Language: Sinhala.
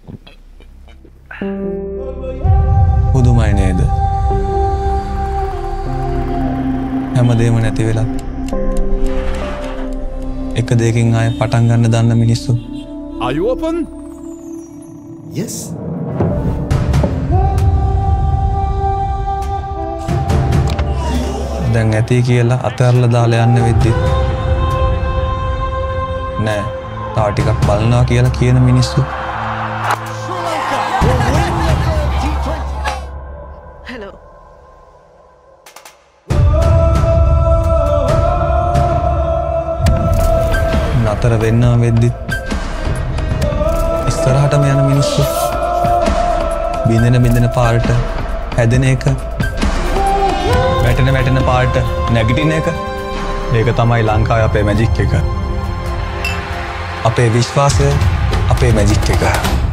පුදුමයි නේද? හැමදේම නැති වෙලා එක දෙයකින් ආයෙ පටන් ගන්න දන්න මිනිස්සු. Are you open? Yes. දැන් ඇති කියලා අතහැරලා දාලා යන්න වෙද්දි නෑ තා ටිකක් බලනවා කියලා කියන මිනිස්සු. Hello. නතර වෙන්න වෙද්දි ඉස්සරහටම යන මිනිස්සු. බින්දෙන පාරට හැදෙන එක, වැටෙන පාරට නැගිටින එක. ඒක තමයි ලංකාවේ අපේ මැජික් එක. අපේ විශ්වාසය අපේ මැජික් එක.